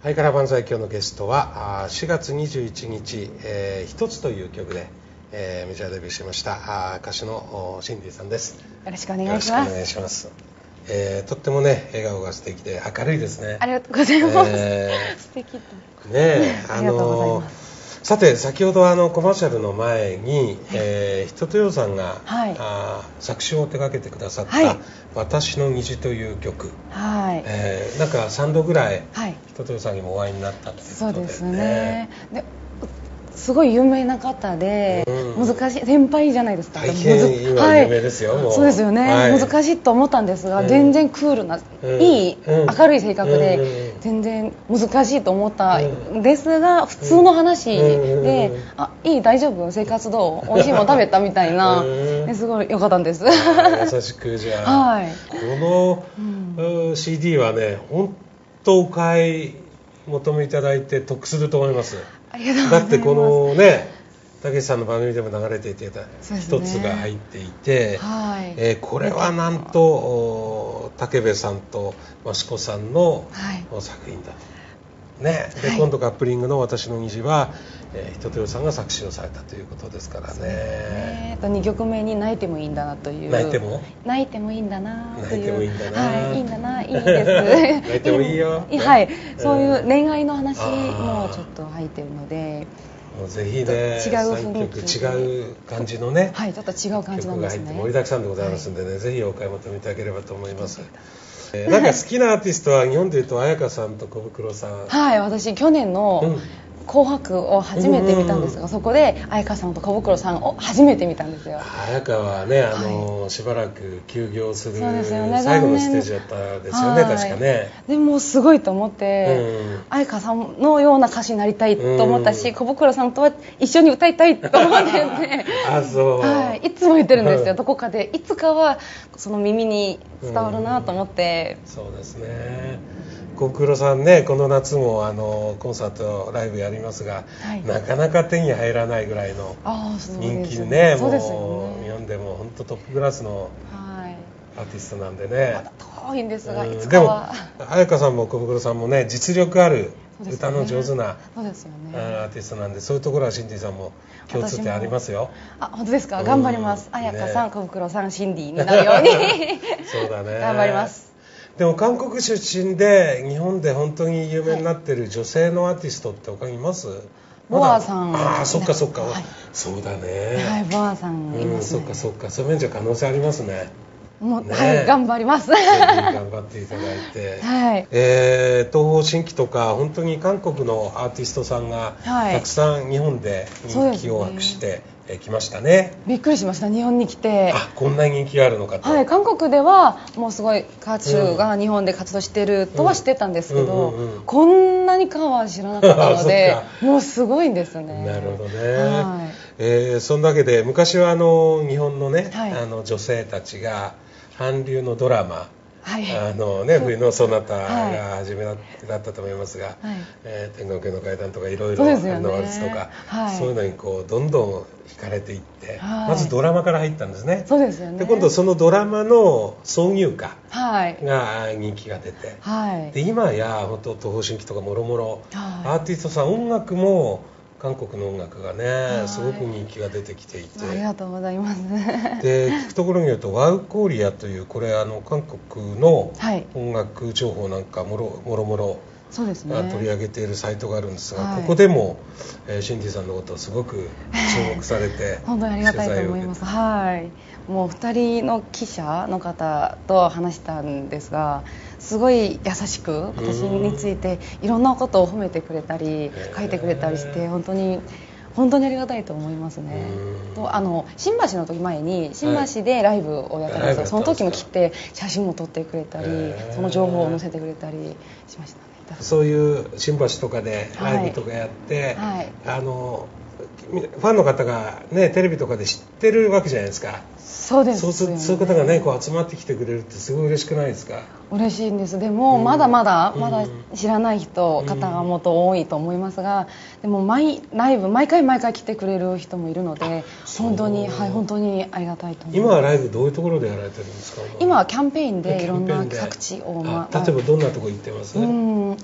ハイカラ万歳。今日のゲストは4月21日、一つという曲で、メジャーデビューしました歌手のシンディさんです。 よろしくお願いします。 よろしくお願いします。とってもね、笑顔が素敵で明るいですね。 ありがとうございます。素敵と。 ね、 ありがとうございます。 さて、先ほどコマーシャルの前に、一青さんが、作詞を手掛けてくださった、私の虹という曲、なんか3度ぐらい、一青さんにもお会いになったっていうことで、 そうですね。すごい有名な方で、難しい先輩じゃないですか。 大変今有名ですよ。もうそうですよね、難しいと思ったんですが、全然クールな、いい、明るい性格で、全然難しいと思ったんですが、普通の話で、いい、大丈夫、生活どう、美味しいもの食べたみたいな、すごい良かったんです。 優しく、じゃあ、この CD はね、本当お買い求めいただいて得すると思います。だってこのね、たけしさんの番組でも流れていた一つが入っていて、これはなんと武部さんと益子さんの作品だと、ね、で今度カップリングの私の虹は一青さんが作詞をされたということですからね。 2曲目に泣いてもいいんだなという、泣いてもいいんだなという、 泣いてもいいんだな、 いいんだな、いいです泣いてもいいよ、 そういう恋愛の話もちょっと入ってるので、 もうぜひね、3曲違う感じのね、 ちょっと違う感じなんですね。曲が入って盛りだくさんでございますのでね、ぜひお買い求めいただければと思います。なんか好きなアーティストは日本でいうと彩香さんと小袋さん。 私去年の紅白を初めて見たんですが、そこで彩香さんと小袋さんを初めて見たんですよ。 彩香はね、しばらく休業する最後のステージだったですよね、確かね。 でもすごいと思って、彩香さんのような歌手になりたいと思ったし、小袋さんとは一緒に歌いたいと思ってていつも言ってるんですよ、どこかでいつかはその耳に伝わるなと思って。 そうですね。小袋さんね、この夏もコンサートライブやりますが、なかなか手に入らないぐらいの人気ね、もう日本でも本当トップクラスのアーティストなんでね。 まだ遠いんですが、いつかは。 でも彩香さんも小袋さんもね、実力ある歌の上手なアーティストなんで、そういうところはシンディさんも共通点ありますよ。 本当ですか。頑張ります。彩香さん、小袋さん、シンディになるようにそうだね、 頑張ります。 でも韓国出身で日本で本当に有名になってる女性のアーティストって他にいます？ ボアさん。 そっかそっか、そうだね。 ボアさんいますね。 そっかそっか、そういう面じゃ可能性ありますね。 頑張ります。 頑張っていただいて、東方神起とか本当に韓国のアーティストさんがたくさん日本で人気を博してきましたね。 びっくりしました、日本に来て。 こんなに人気があるのかと。 韓国ではもうすごい歌手が日本で活動してるとは知ってたんですけど、こんなにかは知らなかったのでもうすごいんですね。 なるほどね。そんなわけで昔は日本のね、女性たちが韓流のドラマ、冬のソナタが初めだったと思いますが、天国の階段とかいろいろ春のワルツとか、そういうのにこうどんどん惹かれていって、まずドラマから入ったんですね。 そうですよね。 で今度そのドラマの挿入歌が人気が出て、で今や本当東方神起とかもろもろアーティストさん、音楽も韓国の音楽がね、すごく人気が出てきていて、 ありがとうございます。 で聞くところによるとワウコーリアという、これ韓国の音楽情報なんかもろもろ取り上げているサイトがあるんですが、ここでもシンディさんのことをすごく注目されて本当にありがたいと思います。もう2人の記者の方と話したんですが、すごい優しく私についていろんなことを褒めてくれたり書いてくれたりして、本当にありがたいと思いますね。新橋の時前に新橋でライブをやったんですが、その時も来て写真も撮ってくれたり、その情報を載せてくれたりしましたね。 そういう新橋とかでライブとかやって、ファンの方がね、テレビとかで知ってるわけじゃないですか。 そうですよね。 そういう方がね、こう集まってきてくれるってすごい嬉しくないですか？ 嬉しいんです。でもまだ知らない方がもっと多いと思いますが、でもライブ毎回来てくれる人もいるので、本当にありがたいと思います。 今はライブどういうところでやられてるんですか？ 今はキャンペーンでいろんな各地を例えばどんなところ行ってます？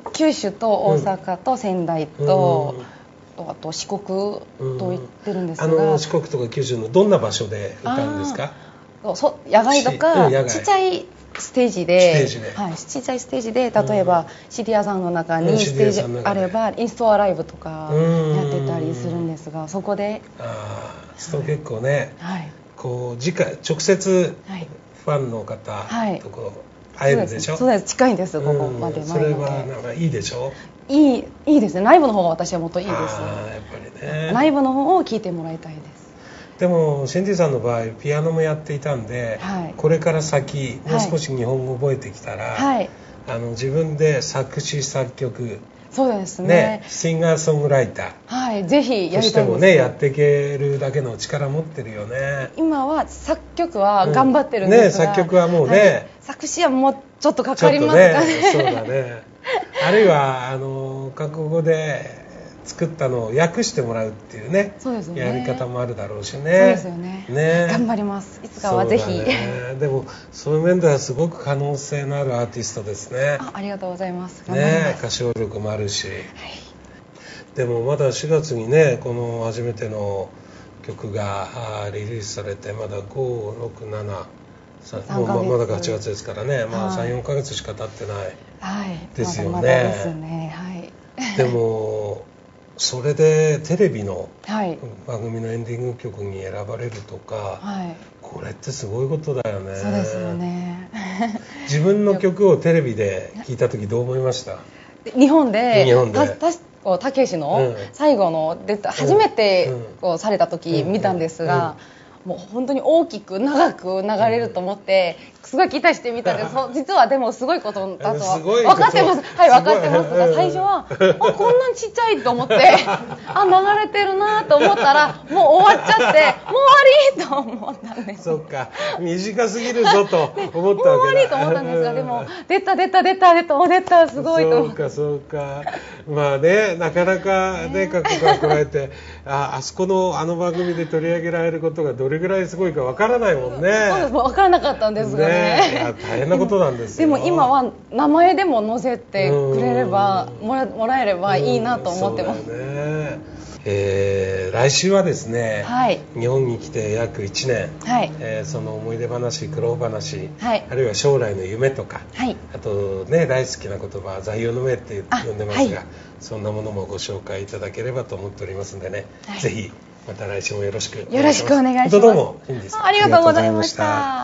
九州と大阪と仙台と、あと四国と行ってるんですが、 四国とか九州のどんな場所で歌うんですか？ 野外とかちっちゃいステージで、ちっちゃいステージで、例えば CD 屋さんの中にステージあればインストアライブとかやってたりするんですが、そこでそう結構ね、こう直接ファンの方とこう会えるでしょ。 そうです、近いんです、ここまで。 それはなんかいいでしょ。 いいですね。ライブの方が私はもっといいです。やっぱりね、 ライブの方を聴いてもらいたいです。 でもシンディさんの場合ピアノもやっていたんで、これから先もう少し日本語覚えてきたら、自分で作詞作曲、 そうですね、 シンガーソングライター、ぜひやりたいです。 としてもね、やっていけるだけの力持ってるよね。 今は作曲は頑張ってるんですが、 作曲はもうね、 作詞はもうちょっとかかりますかね。 そうだね。あるいは韓国語で作ったのを訳してもらうっていうね、やり方もあるだろうしね。そうですよね。頑張ります。いつかはぜひ。 でもそういう面ではすごく可能性のあるアーティストですね。 ありがとうございます。頑張ります。 歌唱力もあるし、でもまだ4月にね、この初めての曲がリリースされてまだ5、6、7、まだ8月ですからね、3、4ヶ月しか経ってないですよね。 まだですね。 でもそれでテレビの番組のエンディング曲に選ばれるとか、これってすごいことだよね。 そうですよね。 自分の曲をテレビで聴いた時どう思いました？ 日本でたけしの最後の初めてされた時見たんですが、もう本当に大きく長く流れると思ってすごい期待してみたんです。実はでもすごいことだとは分かってます。分かってますが、最初はこんなにちっちゃいと思って流れてるなと思ったらもう終わっちゃってもう終わりと思ったんです。 そっか、短すぎるぞと思ったわけだ。もう終わりと思ったんですが、でも出たすごいと思って。 そうか。まあね、なかなかね、各国が加えてあそこの番組で取り上げられることがどれぐらいすごいかわからないもんね。 そうです、分からなかったんですがね。 いや大変なことなんですよ。 でも今は名前でも載せてくれればもらえればいいなと思ってます。 来週はですね、日本に来て約1年、その思い出話、苦労話、あるいは将来の夢とか、あとね、大好きな言葉座右の銘って呼んでますが、そんなものもご紹介いただければと思っておりますのでね、ぜひまた来週もよろしくお願いします。 よろしくお願いします。 どうもシンディさんありがとうございました。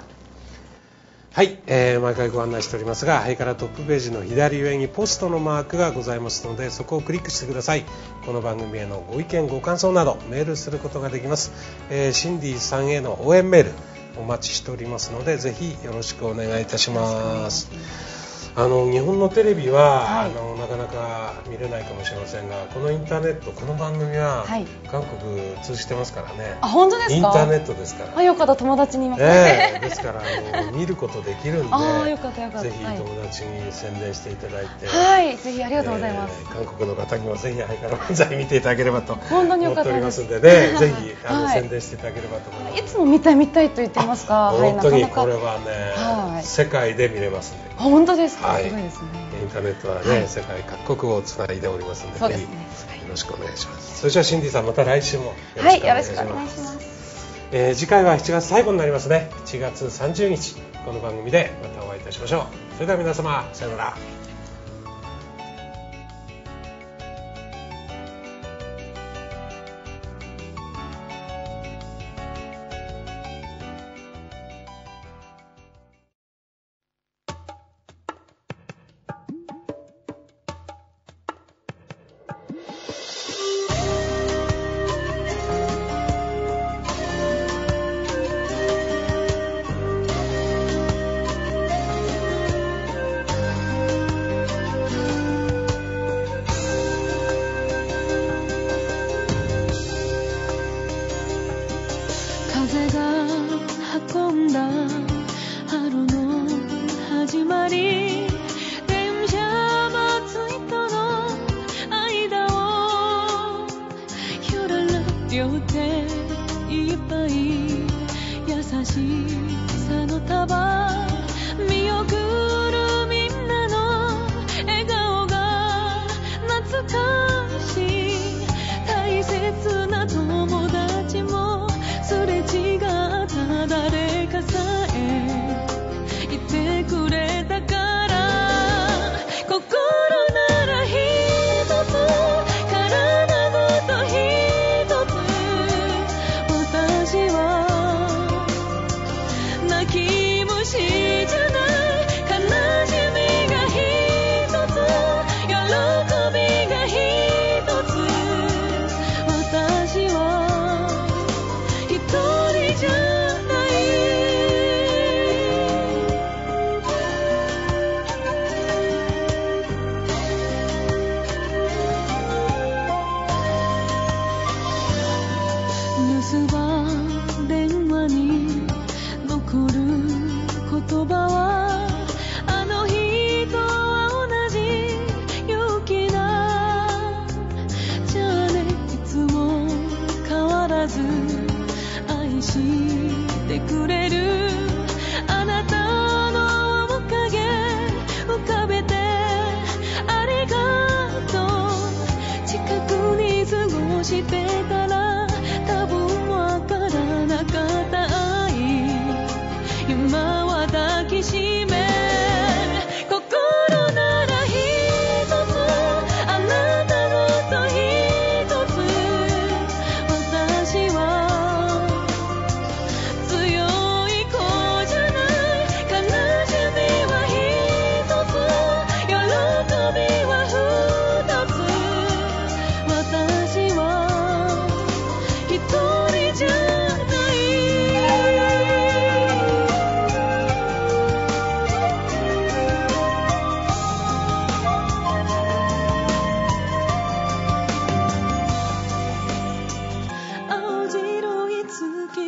はい、毎回ご案内しておりますが、からトップページの左上にポストのマークがございますので、そこをクリックしてください。この番組へのご意見ご感想などメールすることができます。シンディさんへの応援メールお待ちしておりますので、ぜひよろしくお願いいたします。日本のテレビは、なかなか見れないかもしれませんが、このインターネット、この番組は、韓国通じてますからね。 本当ですか？ インターネットですから。 よかった、友達にいます。 ですから見ることできるんで、 よかったよかった。 ぜひ友達に宣伝していただいて、 ぜひありがとうございます。 韓国の方にもぜひハイカラ漫才見ていただければと思っておりますんでね、ぜひ宣伝していただければと思います。 いつも見たいと言ってますか？ 本当にこれはね、世界で見れますんで。 本当ですか？すごいですね。 インターネットはね、世界各国をつないでおりますので、ぜひよろしくお願いします。それじゃあシンディさん、また来週もよろしくお願いします。よろしくお願いします。次回は7月最後になりますね。7月30日この番組でまたお会いいたしましょう。それでは皆様、さようなら。 見送るみんなの笑顔が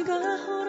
が